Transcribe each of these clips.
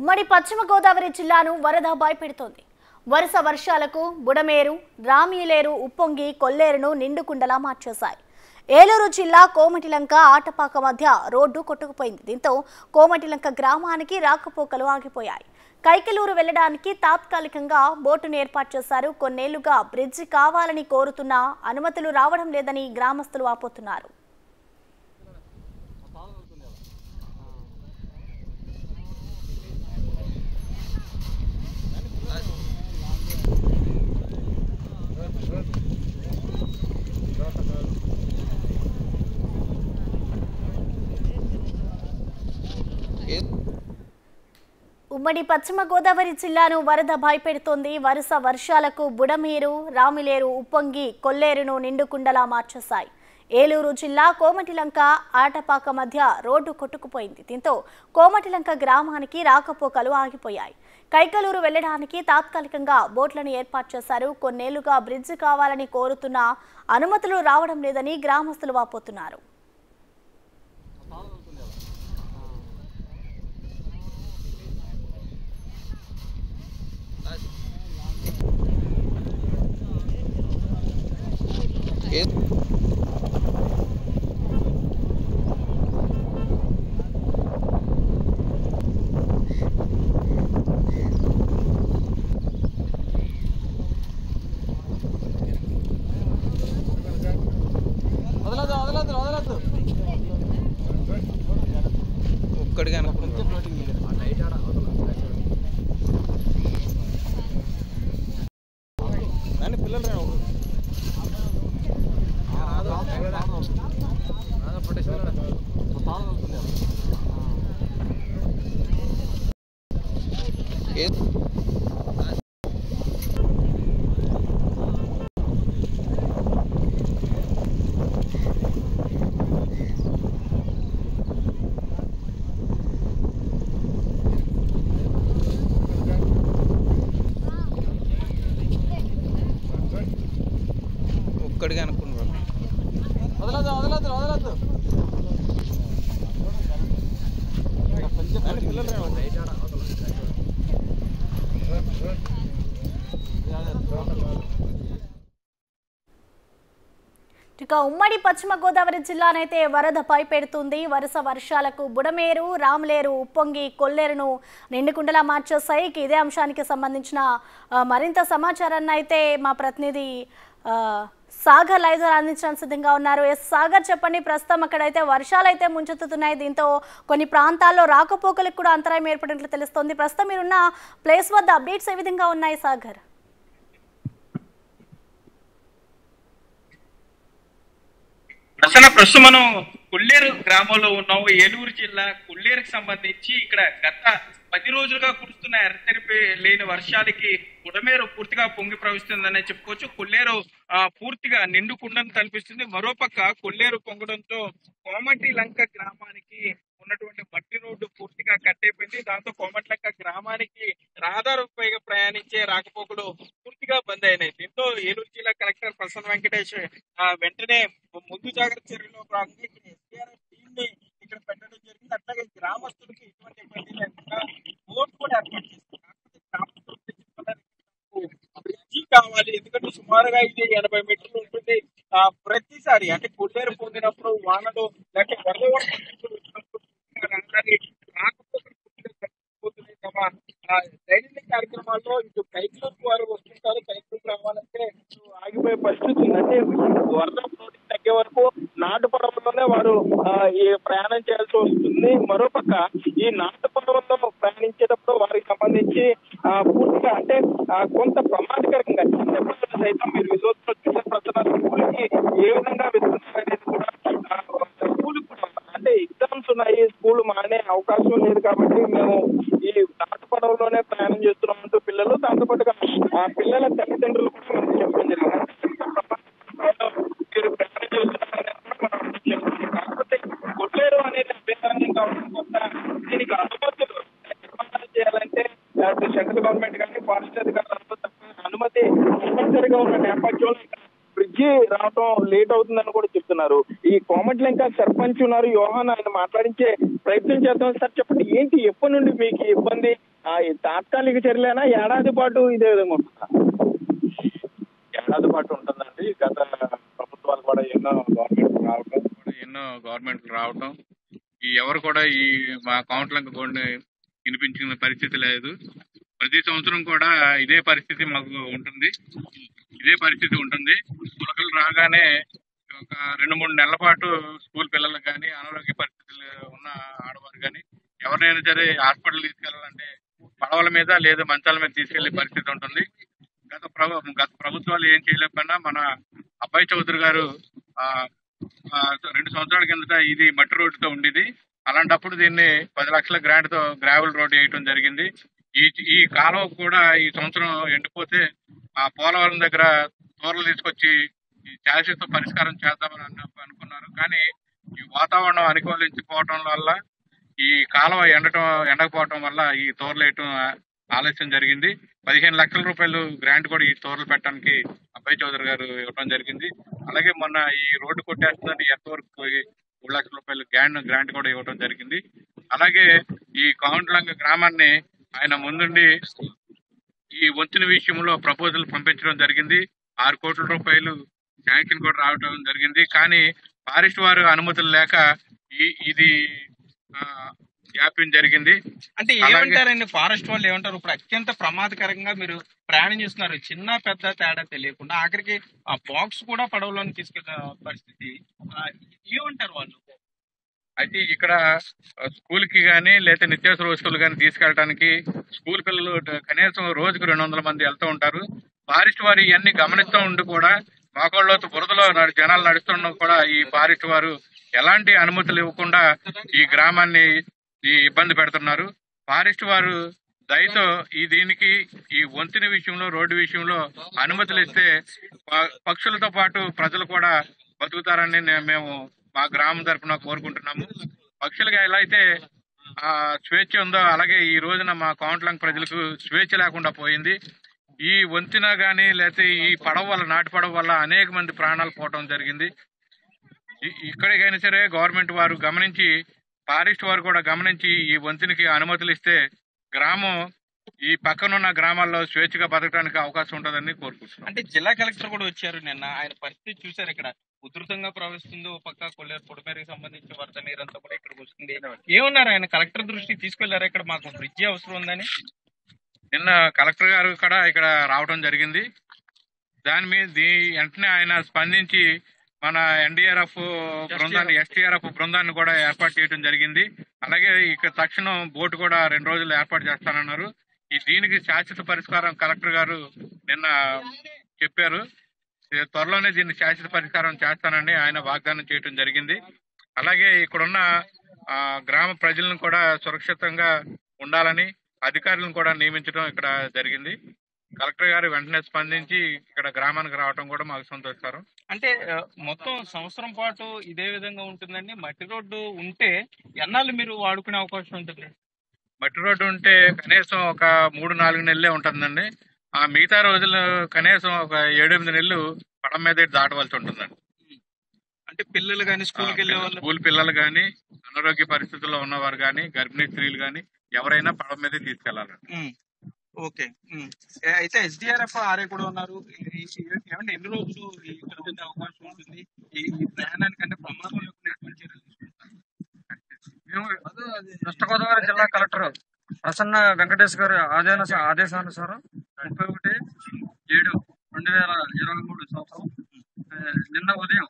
ఉమ్మడి పశ్చిమ గోదావరి జిల్లాను వరద భయపెడుతోంది. వరుస వర్షాలకు బుడమేరు, రామిలేరు ఉప్పొంగి కొల్లేరును నిండుకుండలా మార్చేశాయి. ఏలూరు జిల్లా కోమటిలంక ఆటపాక మధ్య రోడ్డు కొట్టుకుపోయింది. దీంతో కోమటిలంక గ్రామానికి రాకపోకలు ఆగిపోయాయి. కైకలూరు వెళ్లడానికి తాత్కాలికంగా బోటును ఏర్పాటు చేశారు. కొన్నేళ్లుగా బ్రిడ్జి కావాలని కోరుతున్నా అనుమతులు రావడం లేదని గ్రామస్తులు వాపోతున్నారు. ఉమ్మడి పశ్చిమ గోదావరి జిల్లాను వరద భయపెడుతోంది. వరుస వర్షాలకు బుడమేరు, రామిలేరు ఉప్పొంగి కొల్లేరును నిండుకుండలా మార్చేశాయి. ఏలూరు జిల్లా కోమటిలంక ఆటపాక మధ్య రోడ్డు కొట్టుకుపోయింది. దీంతో కోమటిలంక గ్రామానికి రాకపోకలు ఆగిపోయాయి. కైకలూరు వెళ్లడానికి తాత్కాలికంగా బోట్లను ఏర్పాటు చేశారు. కొన్నేళ్లుగా బ్రిడ్జి కావాలని కోరుతున్నా అనుమతులు రావడం లేదని గ్రామస్తులు వాపోతున్నారు. ఒక్కడిగా అనుకున్నారు వదలదు వదలదు వదలదు ఇక ఉమ్మడి పశ్చిమ గోదావరి జిల్లానైతే వరద భయపెడుతుంది. వరుస వర్షాలకు బుడమేరు, రామిలేరు ఉప్పొంగి కొల్లేరును నిండుకుండలా మార్చేశాయి. ఇదే అంశానికి సంబంధించిన మరింత సమాచారాన్ని అయితే మా ప్రతినిధి సాగర్ లైవ్ ద్వారా అందించడానికి సిద్ధంగా ఉన్నారు. సాగర్, చెప్పండి. ప్రస్తుతం అక్కడైతే వర్షాలు అయితే ముంచెత్తుతున్నాయి. దీంతో కొన్ని ప్రాంతాల్లో రాకపోకలకు కూడా అంతరాయం ఏర్పడినట్లు తెలుస్తోంది. ప్రస్తుతం మీరున్న ప్లేస్ వద్ద అప్డేట్స్ ఏ విధంగా ఉన్నాయి సాగర్? ప్రస్తుతం మనం కొల్లేరు గ్రామంలో ఉన్నాము. ఏలూరు జిల్లా కొల్లేరుకి సంబంధించి ఇక్కడ గత 10 రోజులుగా కురుస్తున్న ఎడతెరిపి లేని వర్షాలకి బుడమేరు పూర్తిగా పొంగి ప్రవహిస్తుందని చెప్పుకోవచ్చు. కొల్లేరు పూర్తిగా నిండుకుండను కనిపిస్తుంది. మరోపక్క కొల్లేరు పొంగడంతో కోమటిలంక గ్రామానికి ఉన్నటువంటి మట్టి రోడ్డు పూర్తిగా కట్టయిపోయింది. దాంతో కోమటిలంక గ్రామానికి రహదారిపైగా ప్రయాణించే రాకపోకలు పూర్తిగా బంద్ అయినాయి. దీంతో ఏలూరు జిల్లా కలెక్టర్ ప్రసన్న వెంకటేష్ వెంటనే ముందు జాగ్రత్త చర్యలో భాగంగా ఎస్డీఆర్ఎఫ్ టీమ్ ని ఇక్కడ పెట్టడం జరిగింది. అట్లాగే గ్రామస్తులకి ఎటువంటి ఇబ్బంది లేకుండా బోట్ కూడా ఏర్పాటు చేస్తారు. కాకపోతే గ్రామస్తులు బ్రిడ్జి కావాలి, ఎందుకంటే సుమారుగా ఇది 80 మీటర్లు ఉంటుంది. ప్రతిసారి అంటే కొల్లేరు పొందినప్పుడు వానలు లేకపోతే వరద వచ్చినప్పుడు దైనందిక కార్యక్రమాల్లో ఇటు కైకలూరు వారు వస్తుంటారు. కైకలూరు రావాలంటే ఆగిపోయే పరిస్థితి ఉంది. అంటే వరద ఫ్లోటింగ్ తగ్గే వరకు నాటు పడవల్లోనే వారు ఈ ప్రయాణం చేయాల్సి వస్తుంది. మరోపక్క ఈ నాటు పడవల్లో ప్రయాణించేటప్పుడు వారికి సంబంధించి పూర్తిగా అంటే కొంత ప్రమాదకరంగా చిన్నపిల్లలు సైతం మీరు విజయోత్సవ చూసే ప్రజలకి ఏ విధంగా వెళ్తున్నారనేది కూడా స్కూల్ కూడా అంటే ఎగ్జామ్స్ ఉన్నాయి, స్కూల్ మానే అవకాశం లేదు కాబట్టి మేము ఈ నాటు పడవలోనే ప్రయాణం చేస్తున్నామంటూ పిల్లలు, దాంతో పాటుగా పిల్లల తల్లిదండ్రులు కూడా మనకు చెప్పడం జరిగింది. మీరు ప్రయాణం చేస్తున్నారనేది కాకపోతే కొల్లేరు అనేది అభ్యంతరం కావడం కొంత దీనికి అనుమతులు చేయాలంటే సెంట్రల్ గవర్నమెంట్ కానీ ఫారెస్ట్ అధికారులతో అనుమతి తప్పనిసరిగా ఉన్న నేపథ్యంలో బ్రిడ్జి రావడం లేట్ అవుతుందని కూడా చెప్తున్నారు. ఈ కోమటిలంక సర్పంచ్ ఉన్నారు యోహాన్, ఆయన మాట్లాడించే ప్రయత్నం చేద్దాం. సార్ చెప్పండి, ఏంటి ఎప్పటి నుండి మీకు ఇబ్బంది? ఈ తాత్కాలిక చర్యలైనా ఏడాది పాటు ఇదే విధంగా ఉంటుందా? ఏడాది పాటు ఉంటుందండి. గత ప్రభుత్వాలు కూడా ఎన్నో గవర్నమెంట్లు రావటం ఎవరు కూడా ఈ మా కౌంట్లకు కొన్ని వినిపించిన పరిస్థితి లేదు. ప్రతి సంవత్సరం కూడా ఇదే పరిస్థితి మాకు ఉంటుంది. మొలకలు రాగానే ఒక 2-3 నెలల పాటు స్కూల్ పిల్లలకు కానీ, అనారోగ్య పరిస్థితులు ఉన్న ఆడవారు కానీ ఎవరినైనా సరే హాస్పిటల్ తీసుకెళ్లాలంటే పడవల మీద లేదా మంచాల మీద తీసుకెళ్లే పరిస్థితి ఉంటుంది. గత ప్రభుత్వాలు ఏం చేయలేకపోయినా మన అబ్బాయి చౌదరి గారు 2 సంవత్సరాల కిందట ఇది మట్టి రోడ్డుతో ఉండేది. అలాంటప్పుడు దీన్ని 10 లక్షల గ్రాంట్ తో గ్రావెల్ రోడ్ వేయటం జరిగింది. ఈ కాలువ కూడా ఈ సంవత్సరం ఎండిపోతే ఆ పోలవరం దగ్గర తోరలు తీసుకొచ్చి ఈ శాశ్వత పరిష్కారం చేద్దామని అనుకున్నారు. కానీ ఈ వాతావరణం అనుకూలించిపోవటం వల్ల ఈ కాలువ ఎండకపోవటం వల్ల ఈ తోరలు వేయటం ఆలస్యం జరిగింది. 15 లక్షల రూపాయలు గ్రాంట్ కూడా ఈ తోరలు పెట్టడానికి అబ్బాయి చౌదరి గారు ఇవ్వడం జరిగింది. అలాగే మొన్న ఈ రోడ్డు కొట్టేస్తుందని ఎంతవరకు 3 లక్షల రూపాయలు గ్రాంట్ కూడా ఇవ్వడం జరిగింది. అలాగే ఈ కౌంట్లంక గ్రామాన్ని ఆయన ముందుండి ఈ వంతెన విషయంలో ప్రపోజల్ పంపించడం జరిగింది. 6 కోట్ల రూపాయలు శాంక్షన్ కూడా రావడం జరిగింది. కానీ ఫారెస్ట్ వారు అనుమతులు లేక ఇది జాప్యం జరిగింది. అంటే ఏమంటారండి ఫారెస్ట్ వాళ్ళు ఏమంటారు? ఇప్పుడు అత్యంత ప్రమాదకరంగా మీరు ప్రయాణం చేస్తున్నారు, చిన్న పెద్ద తేడా తెలియకుండా, ఆఖరికి ఆ బాక్స్ కూడా పడవలోని తీసుకెళ్లిన పరిస్థితి. ఏమంటారు వాళ్ళు? అయితే ఇక్కడ స్కూల్ కి గానీ లేదా నిత్యావసర వస్తువులు కానీ తీసుకెళ్ళడానికి స్కూల్ పిల్లలు కనీసం రోజుకు 200 మంది వెళ్తూ ఉంటారు. ఫారెస్ట్ వారు ఇవన్నీ గమనిస్తూ ఉండి కూడా మోకాళ్ళలోతు బురదలో జనాలు నడుస్తున్నా కూడా ఈ ఫారెస్ట్ వారు ఎలాంటి అనుమతులు ఇవ్వకుండా ఈ గ్రామాన్ని ఇబ్బంది పెడుతున్నారు. ఫారెస్ట్ వారు దయతో దీనికి ఈ వంతెన విషయంలో, రోడ్డు విషయంలో అనుమతులు ఇస్తే పక్షులతో పాటు ప్రజలు కూడా బతుకుతారని మేము మా గ్రామం తరఫున కోరుకుంటున్నాము. పక్షులుగా ఎలా అయితే స్వేచ్ఛ ఉందో అలాగే ఈ రోజున మా కౌంట్లంక ప్రజలకు స్వేచ్ఛ లేకుండా పోయింది. ఈ వంతెన గానీ లేకపోతే ఈ పడవ వల్ల, నాటి పడవ వల్ల అనేక మంది ప్రాణాలు పోవటం జరిగింది. ఇక్కడికైనా సరే గవర్నమెంట్ వారు గమనించి, ఫారెస్ట్ వారు కూడా గమనించి ఈ వంతెనకి అనుమతులు ఇస్తే గ్రామం ఈ పక్కనున్న గ్రామాల్లో స్వేచ్ఛగా బతకడానికి అవకాశం ఉంటుందని కోరుకుంటున్నాం. అంటే జిల్లా కలెక్టర్ కూడా వచ్చారు నిన్న, ఆయన పరిస్థితి చూసారు. ఇక్కడ ఉధృతంగా ప్రవహిస్తుంది. పక్క కొల్లేరు పొడిమేరకు సంబంధించి వరద నీరంతా కూడా ఇక్కడికి వస్తుంది. ఏమన్నారు ఆయన? కలెక్టర్ దృష్టికి తీసుకెళ్లారు ఇక్కడ మాకు బ్రిడ్జి అవసరం ఉందని? నిన్న కలెక్టర్ గారు కూడా ఇక్కడ రావడం జరిగింది. దాని మీద వెంటనే ఆయన స్పందించి మన ఎన్డీఆర్ఎఫ్ బృందాన్ని, ఎస్టీఆర్ఎఫ్ బృందాన్ని కూడా ఏర్పాటు చేయడం జరిగింది. అలాగే ఇక్కడ తక్షణం బోటు కూడా 2 రోజులు ఏర్పాటు చేస్తానన్నారు. దీనికి శాశ్వత పరిష్కారం కలెక్టర్ గారు నిన్న చెప్పారు. త్వరలోనే దీన్ని శాశ్వత పరిష్కారం చేస్తానని ఆయన వాగ్దానం చేయడం జరిగింది. అలాగే ఇక్కడున్న గ్రామ ప్రజలను కూడా సురక్షితంగా ఉండాలని అధికారులను కూడా నియమించడం ఇక్కడ జరిగింది. కలెక్టర్ గారు వెంటనే స్పందించి ఇక్కడ గ్రామానికి రావడం కూడా మాకు సంతోషకరం. అంటే మొత్తం సంవత్సరం పాటు ఇదే విధంగా ఉంటుందండి. మట్టి రోడ్డు ఉంటే ఎన్నాళ్ళు మీరు వాడుకునే అవకాశం ఉంటుంది? మట్టి రోడ్డు ఉంటే కనీసం ఒక 3-4 నెలలే ఉంటుందండి. ఆ మిగతా రోజులు కనీసం ఒక 7-8 నెలలు పడవ మీద దాటవలసి ఉంటుందండి. అంటే పిల్లలు కానీ, స్కూల్కి వెళ్ళే వాళ్ళు, స్కూల్ పిల్లలు కానీ, అనారోగ్య పరిస్థితుల్లో ఉన్నవారు కానీ, గర్భిణీ స్త్రీలు కానీ ఎవరైనా పడవ మీదే తీసుకెళ్లాలండి. ఓకే. అయితే ఎస్డీఆర్ఎఫ్ ఆర్ఏ కూడా ఉన్నారు. ఏమంటే ఎన్ని రోజులు ఇక్కడ ఉండే అవకాశం ఉంటుంది? ఈ ప్రయాణానికి అంటే ప్రమాదం వెస్ట్ గోదావరి జిల్లా కలెక్టర్ ప్రసన్న వెంకటేష్ గారి ఆదేశానుసారం 31/7/2023 సంవత్సరం నిన్న ఉదయం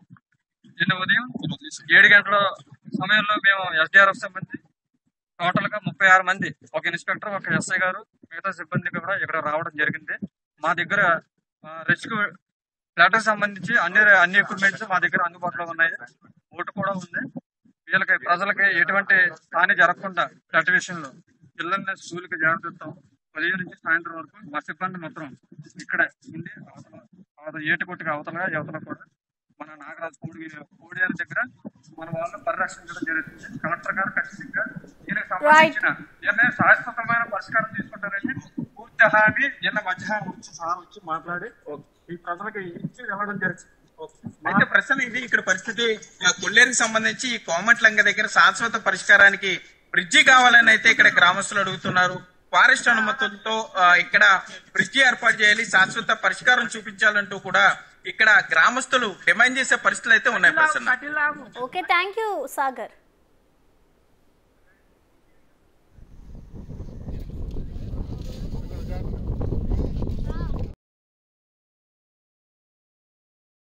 7 గంటల సమయంలో మేము ఎస్డీఆర్ఎఫ్ సిబ్బంది టోటల్ గా 36 మంది, ఒక ఇన్స్పెక్టర్, ఒక ఎస్ఐ గారు, మిగతా సిబ్బంది కూడా ఇక్కడ రావడం జరిగింది. మా దగ్గర రెస్క్యూ ఫ్లాట్కి సంబంధించి అన్ని ఎక్విప్మెంట్స్ మా దగ్గర అందుబాటులో ఉన్నాయి. బోటు కూడా ఉంది. వీళ్ళకి ప్రజలకి ఎటువంటి హాని జరగకుండా ఫ్లడ్ విషయంలో పిల్లల్ని స్కూల్కి జాగ్రత్తాం. 10 నుంచి సాయంత్రం వరకు మా సిబ్బంది మొత్తం ఇక్కడ ఉండి ఏటికొట్టుకు అవతల కూడా మన నాగరాజు కోడియాల దగ్గర మన వాళ్ళని పరిరక్షించడం జరుగుతుంది. కలెక్టర్ గారు ఖచ్చితంగా దీనికి సంబంధించిన నిర్ణయం శాశ్వతమైన పరిష్కారం తీసుకుంటారని పూర్తి హామీ నిన్న మధ్యాహ్నం వచ్చి మాట్లాడి ఈ ప్రజలకు ఇచ్చి వెళ్ళడం జరుగుతుంది. అయితే ప్రశ్న ఇది, ఇక్కడ పరిస్థితి కొల్లేరుకి సంబంధించి ఈ కోమట్లంక దగ్గర శాశ్వత పరిష్కారానికి బ్రిడ్జి కావాలని అయితే ఇక్కడ గ్రామస్తులు అడుగుతున్నారు. ఫారెస్ట్ అనుమతులతో ఇక్కడ బ్రిడ్జి ఏర్పాటు చేయాలి, శాశ్వత పరిష్కారం చూపించాలంటూ కూడా ఇక్కడ గ్రామస్తులు డిమాండ్ చేసే పరిస్థితులు అయితే ఉన్నాయి. Okay, thank you Sagar.